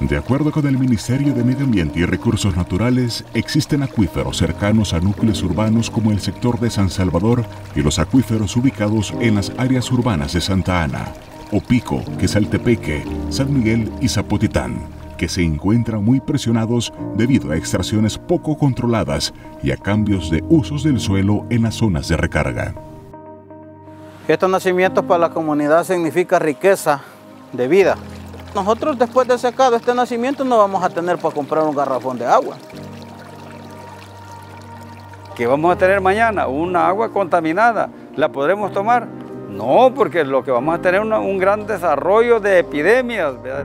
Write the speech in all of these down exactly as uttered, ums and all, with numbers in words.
De acuerdo con el Ministerio de Medio Ambiente y Recursos Naturales, existen acuíferos cercanos a núcleos urbanos como el sector de San Salvador y los acuíferos ubicados en las áreas urbanas de Santa Ana, Opico, Quesaltepeque, San Miguel y Zapotitán, que se encuentran muy presionados debido a extracciones poco controladas y a cambios de usos del suelo en las zonas de recarga. Estos nacimientos para la comunidad significa riqueza de vida. Nosotros después de secado este nacimiento no vamos a tener para comprar un garrafón de agua. ¿Qué vamos a tener mañana? ¿Una agua contaminada? ¿La podremos tomar? No, porque lo que vamos a tener es un gran desarrollo de epidemias, ¿verdad?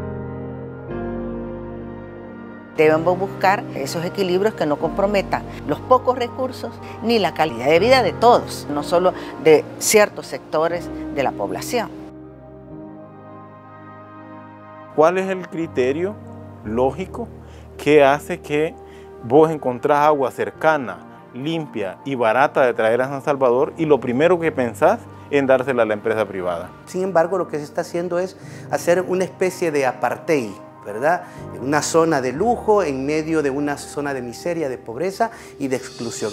Debemos buscar esos equilibrios que no comprometan los pocos recursos ni la calidad de vida de todos, no solo de ciertos sectores de la población. ¿Cuál es el criterio lógico que hace que vos encontrás agua cercana, limpia y barata de traer a San Salvador y lo primero que pensás en dársela a la empresa privada? Sin embargo, lo que se está haciendo es hacer una especie de apartheid, ¿verdad? Una zona de lujo en medio de una zona de miseria, de pobreza y de exclusión.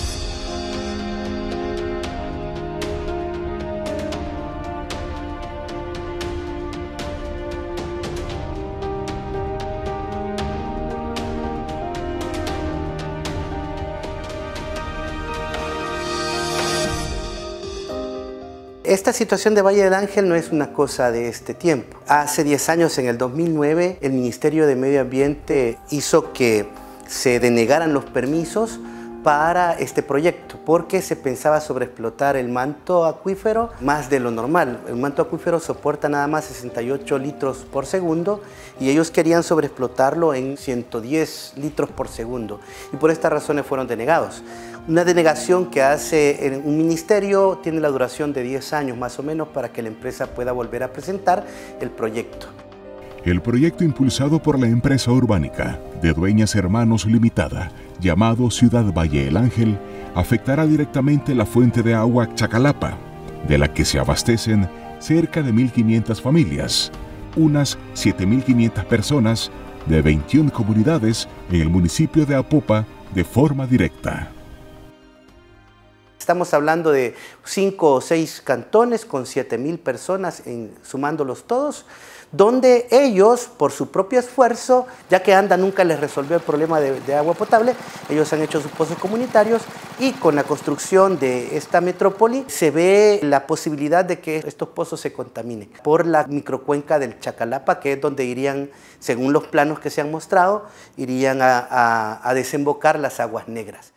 Esta situación de Valle del Ángel no es una cosa de este tiempo. Hace diez años, en el dos mil nueve, el Ministerio de Medio Ambiente hizo que se denegaran los permisos para este proyecto, porque se pensaba sobreexplotar el manto acuífero más de lo normal. El manto acuífero soporta nada más sesenta y ocho litros por segundo y ellos querían sobreexplotarlo en ciento diez litros por segundo y por estas razones fueron denegados. Una denegación que hace un ministerio tiene la duración de diez años más o menos para que la empresa pueda volver a presentar el proyecto. El proyecto impulsado por la empresa urbánica de Dueñas Hermanos Limitada, llamado Ciudad Valle del Ángel, afectará directamente la fuente de agua Chacalapa, de la que se abastecen cerca de mil quinientas familias, unas siete mil quinientas personas de veintiuna comunidades en el municipio de Apopa de forma directa. Estamos hablando de cinco o seis cantones con siete mil personas, en, sumándolos todos, donde ellos, por su propio esfuerzo, ya que ANDA nunca les resolvió el problema de, de agua potable, ellos han hecho sus pozos comunitarios y con la construcción de esta metrópoli se ve la posibilidad de que estos pozos se contaminen por la microcuenca del Chacalapa, que es donde irían, según los planos que se han mostrado, irían a, a, a desembocar las aguas negras.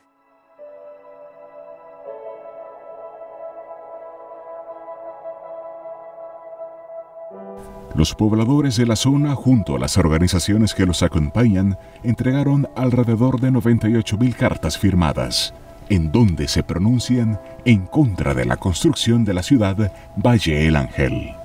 Los pobladores de la zona, junto a las organizaciones que los acompañan, entregaron alrededor de noventa y ocho mil cartas firmadas, en donde se pronuncian en contra de la construcción de la ciudad Valle del Ángel.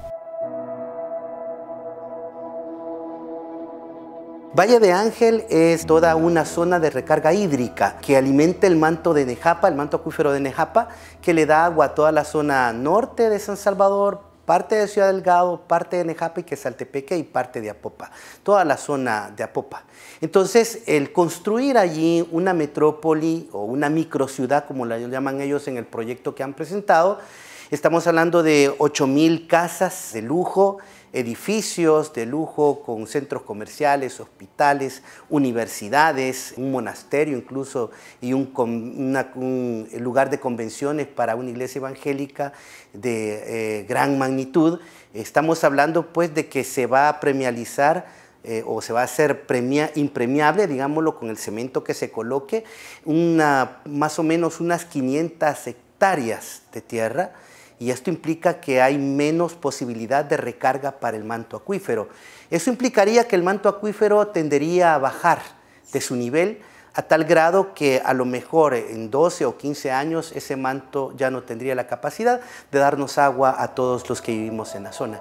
Valle de Ángel es toda una zona de recarga hídrica que alimenta el manto de Nejapa, el manto acuífero de Nejapa, que le da agua a toda la zona norte de San Salvador, parte de Ciudad Delgado, parte de Nejapa y Quesaltepeque y parte de Apopa, toda la zona de Apopa. Entonces, el construir allí una metrópoli o una microciudad, como la llaman ellos en el proyecto que han presentado, estamos hablando de ocho mil casas de lujo, edificios de lujo con centros comerciales, hospitales, universidades, un monasterio incluso y un, una, un lugar de convenciones para una iglesia evangélica de eh, gran magnitud. Estamos hablando pues de que se va a premializar eh, o se va a hacer premia, impremiable, digámoslo, con el cemento que se coloque, una, más o menos unas quinientas hectáreas de tierra. Y esto implica que hay menos posibilidad de recarga para el manto acuífero. Eso implicaría que el manto acuífero tendería a bajar de su nivel a tal grado que a lo mejor en doce o quince años ese manto ya no tendría la capacidad de darnos agua a todos los que vivimos en la zona.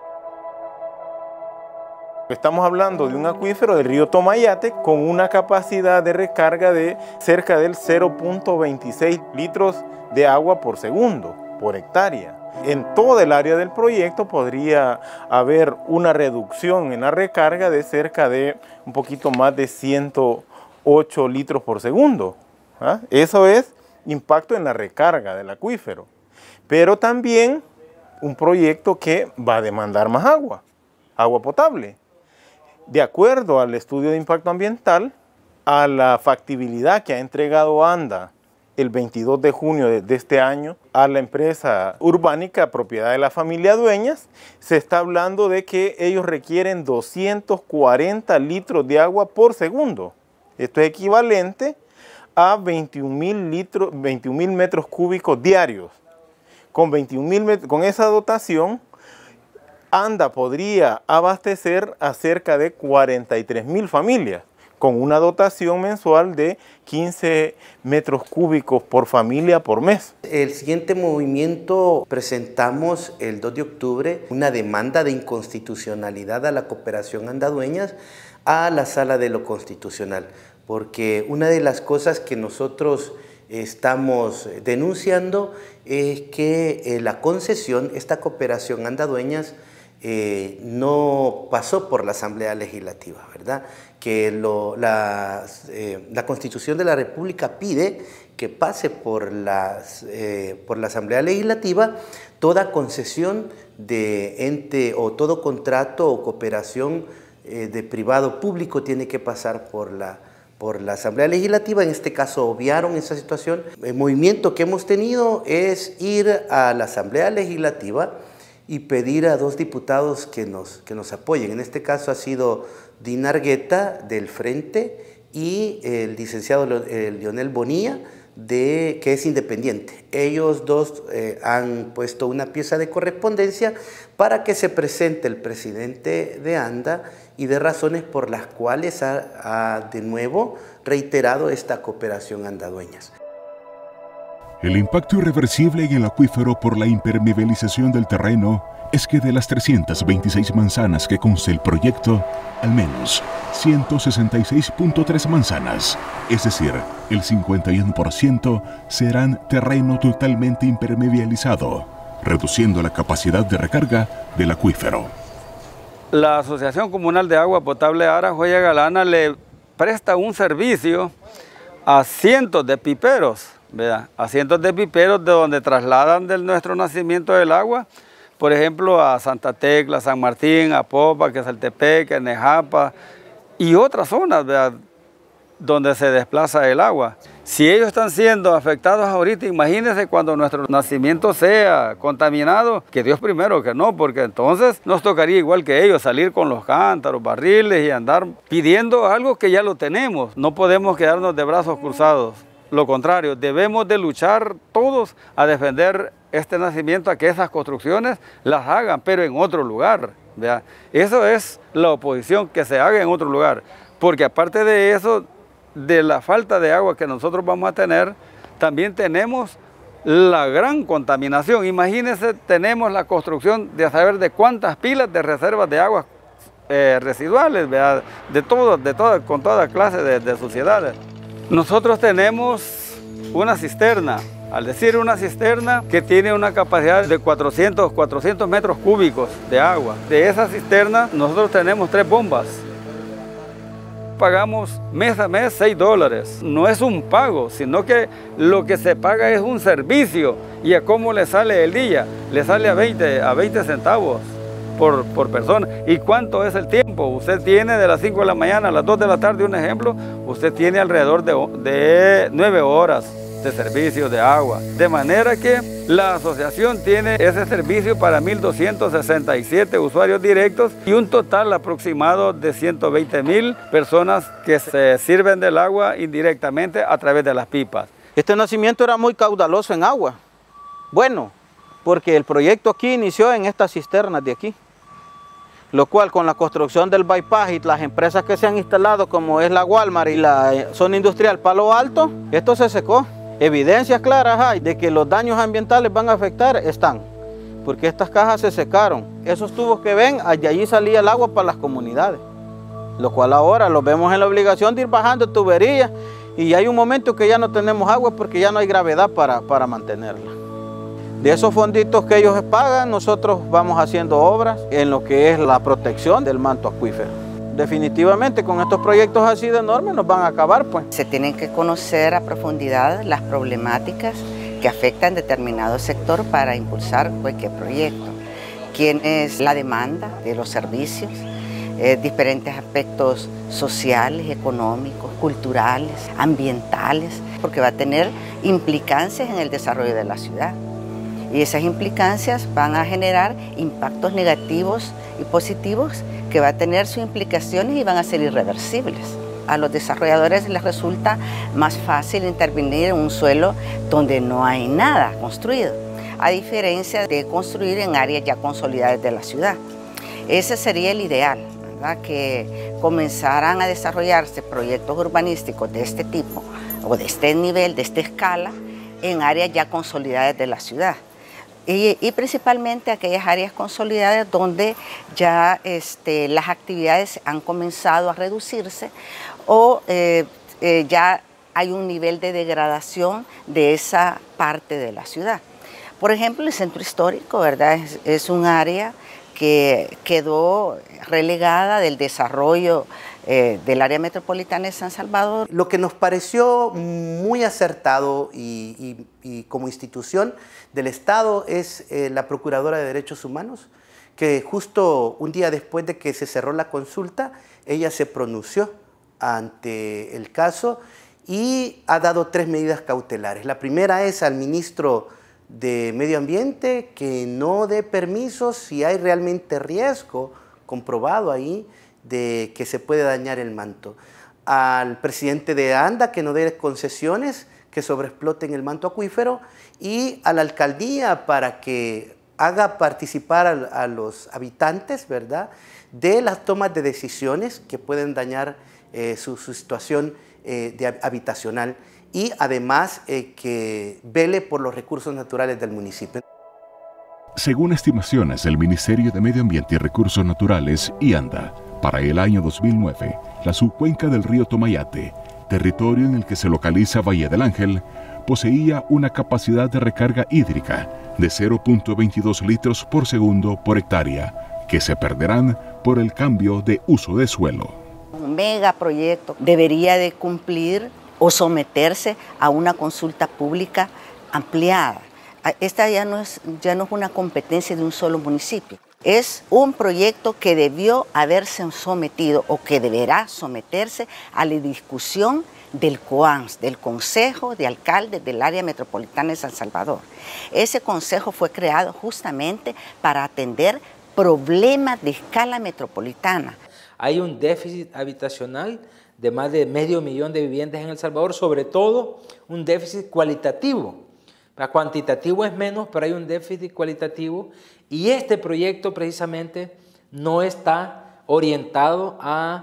Estamos hablando de un acuífero del río Tomayate con una capacidad de recarga de cerca del cero punto veintiséis litros de agua por segundo, por hectárea. En todo el área del proyecto podría haber una reducción en la recarga de cerca de un poquito más de ciento ocho litros por segundo. ¿Ah? Eso es impacto en la recarga del acuífero. Pero también un proyecto que va a demandar más agua, agua potable. De acuerdo al estudio de impacto ambiental, a la factibilidad que ha entregado ANDA el veintidós de junio de, de este año a la empresa Urbánica, propiedad de la familia Dueñas, se está hablando de que ellos requieren doscientos cuarenta litros de agua por segundo. Esto es equivalente a veintiún mil litros, veintiún mil metros cúbicos diarios. Con, veintiún mil, con esa dotación, ANDA podría abastecer a cerca de cuarenta y tres mil familias, con una dotación mensual de quince metros cúbicos por familia por mes. El siguiente movimiento, presentamos el dos de octubre una demanda de inconstitucionalidad a la cooperación ANDA Dueñas a la Sala de lo Constitucional, porque una de las cosas que nosotros estamos denunciando es que eh, la concesión, esta cooperación ANDA Dueñas, Eh, no pasó por la Asamblea Legislativa, ¿verdad? Que lo, la, eh, la Constitución de la República pide que pase por, las, eh, por la Asamblea Legislativa toda concesión de ente o todo contrato o cooperación eh, de privado público tiene que pasar por la, por la Asamblea Legislativa. En este caso obviaron esa situación. El movimiento que hemos tenido es ir a la Asamblea Legislativa y pedir a dos diputados que nos, que nos apoyen. En este caso ha sido Dina Argueta del Frente y el licenciado Leonel Bonilla, de, que es independiente. Ellos dos eh, han puesto una pieza de correspondencia para que se presente el presidente de ANDA y de razones por las cuales ha, ha de nuevo reiterado esta cooperación ANDA Dueñas. El impacto irreversible en el acuífero por la impermeabilización del terreno es que de las trescientas veintiséis manzanas que consta el proyecto, al menos ciento sesenta y seis punto tres manzanas, es decir, el cincuenta y uno por ciento, serán terreno totalmente impermeabilizado, reduciendo la capacidad de recarga del acuífero. La Asociación Comunal de Agua Potable Ara Joya Galana le presta un servicio a cientos de piperos, ¿verdad? A cientos de piperos de donde trasladan de nuestro nacimiento del agua, por ejemplo, a Santa Tecla, San Martín, a Popa, Quesaltepeque, Nejapa y otras zonas, ¿verdad?, donde se desplaza el agua. Si ellos están siendo afectados ahorita, imagínense cuando nuestro nacimiento sea contaminado, que Dios primero que no, porque entonces nos tocaría igual que ellos salir con los cántaros, barriles y andar pidiendo algo que ya lo tenemos. No podemos quedarnos de brazos cruzados. Lo contrario, debemos de luchar todos a defender este nacimiento, a que esas construcciones las hagan, pero en otro lugar, ¿verdad? Eso es la oposición, que se haga en otro lugar, porque aparte de eso, de la falta de agua que nosotros vamos a tener, también tenemos la gran contaminación. Imagínense, tenemos la construcción de saber de cuántas pilas de reservas de aguas eh, residuales, ¿verdad?, de todo, de toda, con toda clase de, de suciedades. Nosotros tenemos una cisterna, al decir una cisterna que tiene una capacidad de cuatrocientos, cuatrocientos metros cúbicos de agua. De esa cisterna nosotros tenemos tres bombas. Pagamos mes a mes seis dólares. No es un pago, sino que lo que se paga es un servicio. ¿Y a cómo le sale el día? Le sale a veinte, a veinte centavos. Por, por persona. ¿Y cuánto es el tiempo? Usted tiene de las cinco de la mañana a las dos de la tarde, un ejemplo, usted tiene alrededor de, de nueve horas de servicio de agua. De manera que la asociación tiene ese servicio para mil doscientos sesenta y siete usuarios directos y un total aproximado de ciento veinte mil personas que se sirven del agua indirectamente a través de las pipas. Este nacimiento era muy caudaloso en agua. Bueno, porque el proyecto aquí inició en estas cisternas de aquí, lo cual con la construcción del bypass y las empresas que se han instalado, como es la Walmart y la zona industrial Palo Alto, esto se secó. Evidencias claras hay de que los daños ambientales van a afectar, están, porque estas cajas se secaron. Esos tubos que ven, de allí salía el agua para las comunidades, lo cual ahora los vemos en la obligación de ir bajando tuberías y hay un momento que ya no tenemos agua porque ya no hay gravedad para, para mantenerla. De esos fonditos que ellos pagan, nosotros vamos haciendo obras en lo que es la protección del manto acuífero. Definitivamente con estos proyectos así de enormes nos van a acabar, pues. Se tienen que conocer a profundidad las problemáticas que afectan determinado sector para impulsar cualquier proyecto. Quién es la demanda de los servicios, eh, diferentes aspectos sociales, económicos, culturales, ambientales, porque va a tener implicancias en el desarrollo de la ciudad. Y esas implicancias van a generar impactos negativos y positivos que va a tener sus implicaciones y van a ser irreversibles. A los desarrolladores les resulta más fácil intervenir en un suelo donde no hay nada construido, a diferencia de construir en áreas ya consolidadas de la ciudad. Ese sería el ideal, ¿verdad? Que comenzaran a desarrollarse proyectos urbanísticos de este tipo o de este nivel, de esta escala, en áreas ya consolidadas de la ciudad. Y, y principalmente aquellas áreas consolidadas donde ya este, las actividades han comenzado a reducirse o eh, eh, ya hay un nivel de degradación de esa parte de la ciudad. Por ejemplo, el centro histórico, ¿verdad? Es, es un área que quedó relegada del desarrollo eh, del área metropolitana de San Salvador. Lo que nos pareció muy acertado y, y, y como institución del Estado es eh, la Procuradora de Derechos Humanos, que justo un día después de que se cerró la consulta, ella se pronunció ante el caso y ha dado tres medidas cautelares. La primera es al ministro de Medio Ambiente que no dé permisos si hay realmente riesgo comprobado ahí de que se puede dañar el manto. Al presidente de ANDA que no dé concesiones que sobreexploten el manto acuífero y a la alcaldía para que haga participar a, a los habitantes, ¿verdad?, de las tomas de decisiones que pueden dañar eh, su, su situación eh, de, habitacional y además eh, que vele por los recursos naturales del municipio. Según estimaciones del Ministerio de Medio Ambiente y Recursos Naturales y ANDA, para el año dos mil nueve, la subcuenca del río Tomayate, territorio en el que se localiza Valle del Ángel, poseía una capacidad de recarga hídrica de cero punto veintidós litros por segundo por hectárea, que se perderán por el cambio de uso de suelo. Un megaproyecto debería de cumplir o someterse a una consulta pública ampliada. Esta ya no es, ya no es una competencia de un solo municipio. Es un proyecto que debió haberse sometido o que deberá someterse a la discusión del COANS, del Consejo de Alcaldes del Área Metropolitana de San Salvador. Ese consejo fue creado justamente para atender problemas de escala metropolitana. Hay un déficit habitacional de más de medio millón de viviendas en El Salvador, sobre todo un déficit cualitativo. Cuantitativo es menos, pero hay un déficit cualitativo y este proyecto precisamente no está orientado a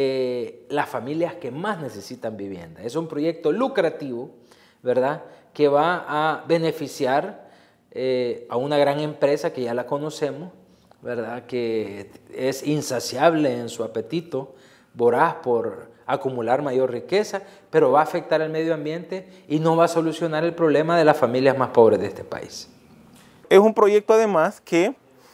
eh, las familias que más necesitan vivienda. Es un proyecto lucrativo, ¿verdad?, que va a beneficiar eh, a una gran empresa que ya la conocemos, ¿verdad?, que es insaciable en su apetito, voraz por acumular mayor riqueza, pero va a afectar al medio ambiente y no va a solucionar el problema de las familias más pobres de este país. Es un proyecto además que,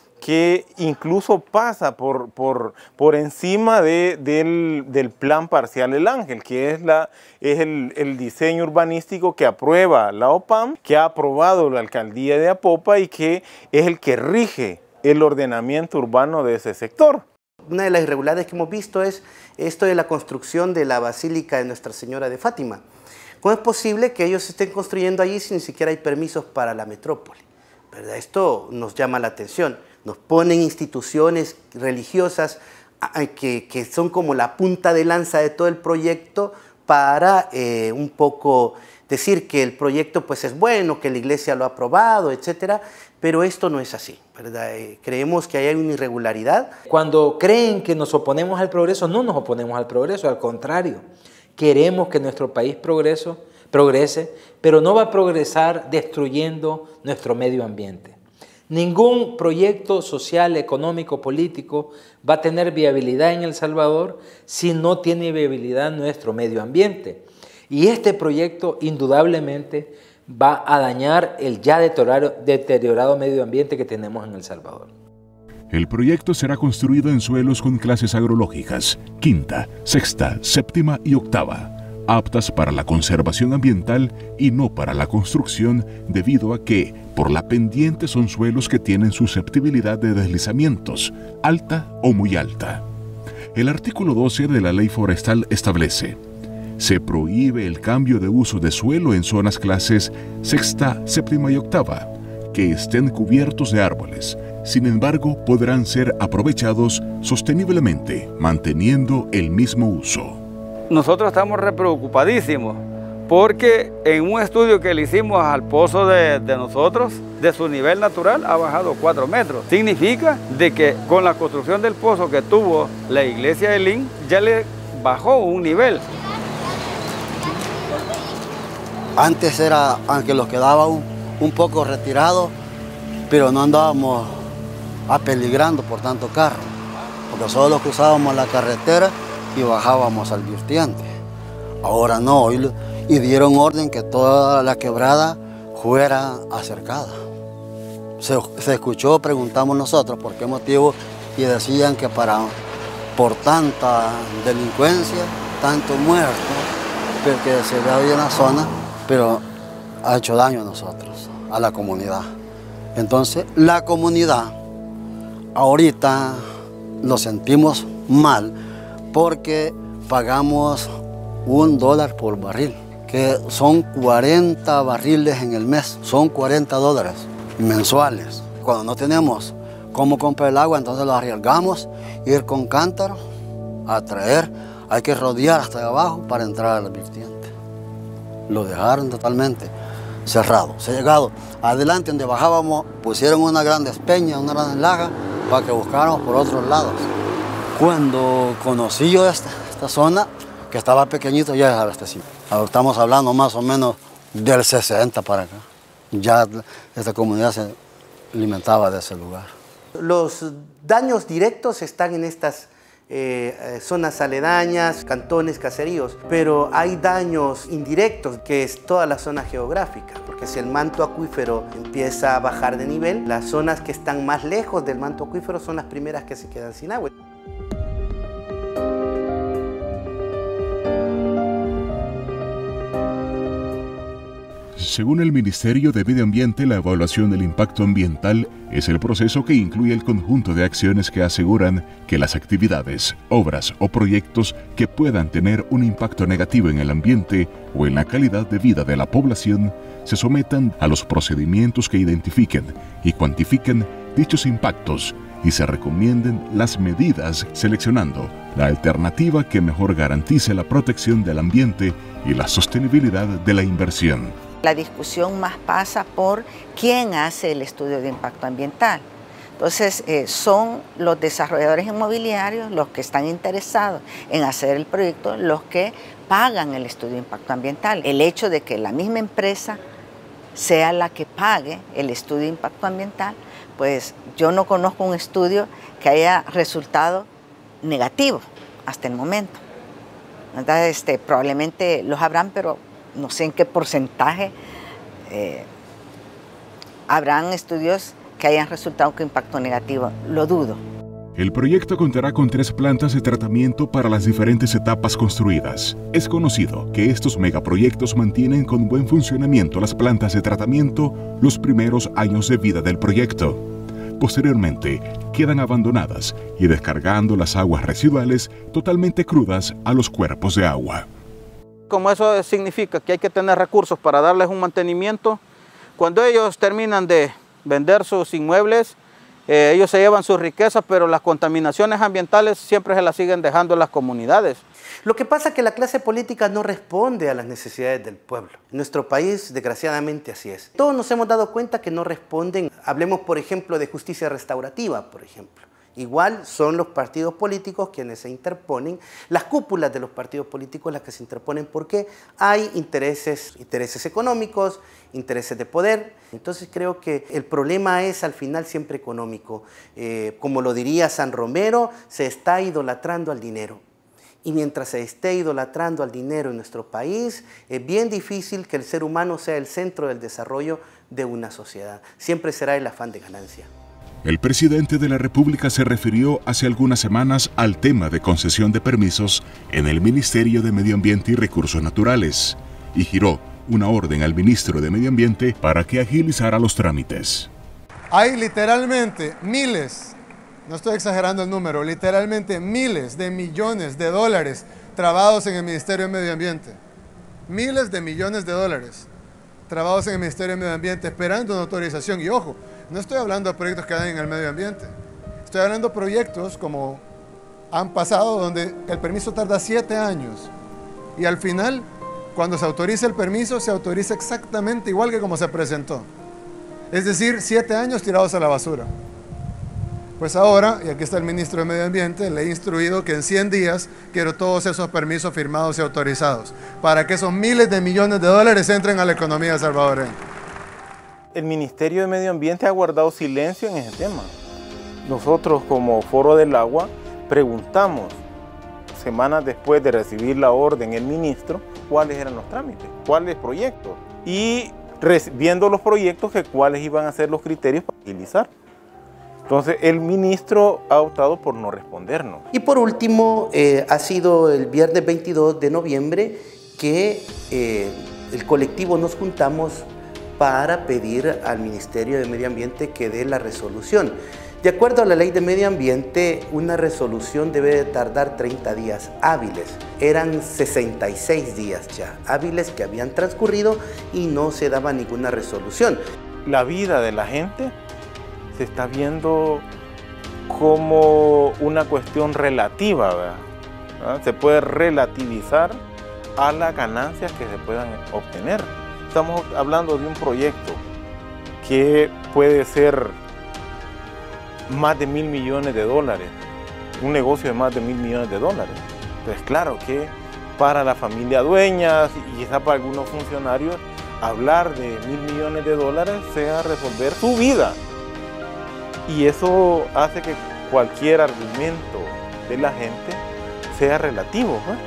que incluso pasa por, por, por encima de, del, del plan parcial El Ángel, que es, la, es el, el diseño urbanístico que aprueba la O P A M, que ha aprobado la alcaldía de Apopa y que es el que rige el ordenamiento urbano de ese sector. Una de las irregularidades que hemos visto es esto de la construcción de la Basílica de Nuestra Señora de Fátima. ¿Cómo es posible que ellos estén construyendo allí si ni siquiera hay permisos para la metrópoli? ¿Verdad? Esto nos llama la atención. Nos ponen instituciones religiosas que, que son como la punta de lanza de todo el proyecto para eh, un poco decir que el proyecto pues es bueno, que la iglesia lo ha aprobado, etcétera, pero esto no es así, ¿verdad? Eh, creemos que hay una irregularidad. Cuando creen que nos oponemos al progreso, no nos oponemos al progreso, al contrario, queremos que nuestro país progreso, progrese, pero no va a progresar destruyendo nuestro medio ambiente. Ningún proyecto social, económico, político va a tener viabilidad en El Salvador si no tiene viabilidad nuestro medio ambiente. Y este proyecto indudablemente va a dañar el ya deteriorado, deteriorado medio ambiente que tenemos en El Salvador. El proyecto será construido en suelos con clases agrológicas, quinta, sexta, séptima y octava, aptas para la conservación ambiental y no para la construcción, debido a que, por la pendiente, son suelos que tienen susceptibilidad de deslizamientos, alta o muy alta. El artículo doce de la Ley Forestal establece: se prohíbe el cambio de uso de suelo en zonas clases sexta, séptima y octava, que estén cubiertos de árboles. Sin embargo, podrán ser aprovechados sosteniblemente, manteniendo el mismo uso. Nosotros estamos re preocupadísimos porque en un estudio que le hicimos al pozo de, de nosotros, de su nivel natural ha bajado cuatro metros. Significa de que con la construcción del pozo que tuvo la iglesia de Lin, ya le bajó un nivel. Antes era, aunque los quedaba un, un poco retirados, pero no andábamos apeligrando por tanto carro, porque solo cruzábamos la carretera y bajábamos al vertiente. Ahora no, y, y dieron orden que toda la quebrada fuera acercada. Se, se escuchó, preguntamos nosotros por qué motivo, y decían que para, por tanta delincuencia, tanto muerto, porque se ve ahí en la zona, pero ha hecho daño a nosotros, a la comunidad. Entonces, la comunidad ahorita lo sentimos mal porque pagamos un dólar por barril, que son cuarenta barriles en el mes, son cuarenta dólares mensuales. Cuando no tenemos cómo comprar el agua, entonces lo arriesgamos, ir con cántaro a traer, hay que rodear hasta abajo para entrar al vertiente. Lo dejaron totalmente cerrado. Se ha llegado adelante donde bajábamos, pusieron una gran despeña, una gran laja, para que buscáramos por otros lados. Cuando conocí yo esta, esta zona, que estaba pequeñito, ya es abastecido. Estamos hablando más o menos del sesenta para acá. Ya esta comunidad se alimentaba de ese lugar. Los daños directos están en estas eh, zonas aledañas, cantones, caseríos, pero hay daños indirectos, que es toda la zona geográfica, porque si el manto acuífero empieza a bajar de nivel, las zonas que están más lejos del manto acuífero son las primeras que se quedan sin agua. Según el Ministerio de Medio Ambiente, la evaluación del impacto ambiental es el proceso que incluye el conjunto de acciones que aseguran que las actividades, obras o proyectos que puedan tener un impacto negativo en el ambiente o en la calidad de vida de la población se sometan a los procedimientos que identifiquen y cuantifiquen dichos impactos y se recomienden las medidas seleccionando la alternativa que mejor garantice la protección del ambiente y la sostenibilidad de la inversión. La discusión más pasa por quién hace el estudio de impacto ambiental. Entonces, eh, son los desarrolladores inmobiliarios los que están interesados en hacer el proyecto, los que pagan el estudio de impacto ambiental. El hecho de que la misma empresa sea la que pague el estudio de impacto ambiental, pues yo no conozco un estudio que haya resultado negativo hasta el momento. Entonces, este, probablemente los habrán, pero no sé en qué porcentaje eh, habrán estudios que hayan resultado con impacto negativo, lo dudo. El proyecto contará con tres plantas de tratamiento para las diferentes etapas construidas. Es conocido que estos megaproyectos mantienen con buen funcionamiento las plantas de tratamiento los primeros años de vida del proyecto. Posteriormente, quedan abandonadas y descargando las aguas residuales totalmente crudas a los cuerpos de agua. Como eso significa que hay que tener recursos para darles un mantenimiento, cuando ellos terminan de vender sus inmuebles, eh, ellos se llevan sus riquezas, pero las contaminaciones ambientales siempre se las siguen dejando en las comunidades. Lo que pasa es que la clase política no responde a las necesidades del pueblo. En nuestro país, desgraciadamente, así es. Todos nos hemos dado cuenta que no responden. Hablemos, por ejemplo, de justicia restaurativa, por ejemplo. Igual son los partidos políticos quienes se interponen, las cúpulas de los partidos políticos las que se interponen porque hay intereses, intereses económicos, intereses de poder. Entonces creo que el problema es al final siempre económico. Eh, como lo diría San Romero, se está idolatrando al dinero. Y mientras se esté idolatrando al dinero en nuestro país, es bien difícil que el ser humano sea el centro del desarrollo de una sociedad. Siempre será el afán de ganancia. El presidente de la República se refirió hace algunas semanas al tema de concesión de permisos en el Ministerio de Medio Ambiente y Recursos Naturales y giró una orden al ministro de Medio Ambiente para que agilizara los trámites. Hay literalmente miles, no estoy exagerando el número, literalmente miles de millones de dólares trabados en el Ministerio de Medio Ambiente. Miles de millones de dólares trabados en el Ministerio de Medio Ambiente esperando una autorización. Y ojo, no estoy hablando de proyectos que dan en el medio ambiente. Estoy hablando de proyectos como han pasado donde el permiso tarda siete años. Y al final, cuando se autoriza el permiso, se autoriza exactamente igual que como se presentó. Es decir, siete años tirados a la basura. Pues ahora, y aquí está el ministro de Medio Ambiente, le he instruido que en cien días quiero todos esos permisos firmados y autorizados para que esos miles de millones de dólares entren a la economía salvadoreña. El Ministerio de Medio Ambiente ha guardado silencio en ese tema. Nosotros como Foro del Agua preguntamos semanas después de recibir la orden del ministro cuáles eran los trámites, cuáles proyectos y viendo los proyectos que cuáles iban a ser los criterios para utilizar. Entonces el ministro ha optado por no respondernos. Y por último, eh, ha sido el viernes veintidós de noviembre que eh, el colectivo nos juntamos para pedir al Ministerio de Medio Ambiente que dé la resolución. De acuerdo a la ley de medio ambiente, una resolución debe de tardar treinta días hábiles. Eran sesenta y seis días ya hábiles que habían transcurrido y no se daba ninguna resolución. La vida de la gente se está viendo como una cuestión relativa, ¿verdad? ¿Ah? Se puede relativizar a las ganancias que se puedan obtener. Estamos hablando de un proyecto que puede ser más de mil millones de dólares, un negocio de más de mil millones de dólares. Entonces, claro que para la familia dueña y quizá para algunos funcionarios, hablar de mil millones de dólares sea resolver su vida. Y eso hace que cualquier argumento de la gente sea relativo, ¿no?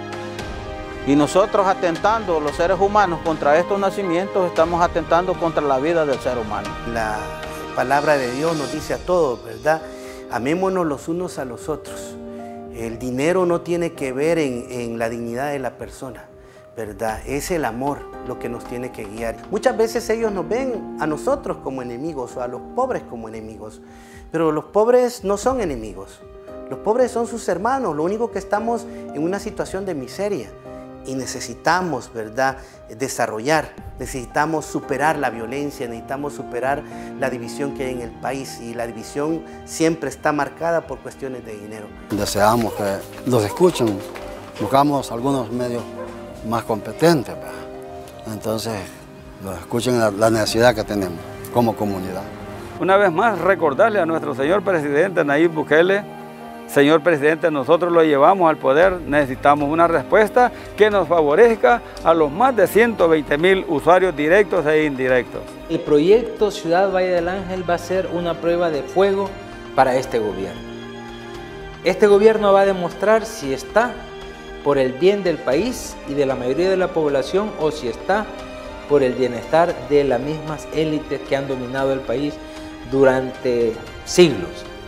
Y nosotros atentando, los seres humanos, contra estos nacimientos, estamos atentando contra la vida del ser humano. La palabra de Dios nos dice a todos, ¿verdad? Amémonos los unos a los otros. El dinero no tiene que ver en, en la dignidad de la persona, ¿verdad? Es el amor lo que nos tiene que guiar. Muchas veces ellos nos ven a nosotros como enemigos o a los pobres como enemigos, pero los pobres no son enemigos. Los pobres son sus hermanos, lo único que estamos en una situación de miseria. Y necesitamos, ¿verdad?, desarrollar, necesitamos superar la violencia, necesitamos superar la división que hay en el país y la división siempre está marcada por cuestiones de dinero. Deseamos que los escuchen, buscamos algunos medios más competentes, ¿verdad? Entonces los escuchen la, la necesidad que tenemos como comunidad. Una vez más recordarle a nuestro señor presidente Nayib Bukele: señor presidente, nosotros lo llevamos al poder, necesitamos una respuesta que nos favorezca a los más de ciento veinte mil usuarios directos e indirectos. El proyecto Ciudad Valle del Ángel va a ser una prueba de fuego para este gobierno. Este gobierno va a demostrar si está por el bien del país y de la mayoría de la población o si está por el bienestar de las mismas élites que han dominado el país durante siglos.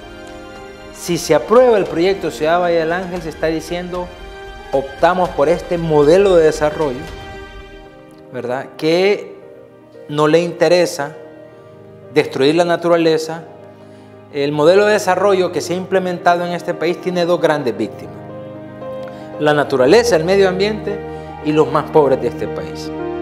Si se aprueba el proyecto Ciudad Valle del Ángel, se está diciendo, optamos por este modelo de desarrollo, ¿verdad?, que no le interesa destruir la naturaleza. El modelo de desarrollo que se ha implementado en este país tiene dos grandes víctimas: la naturaleza, el medio ambiente y los más pobres de este país.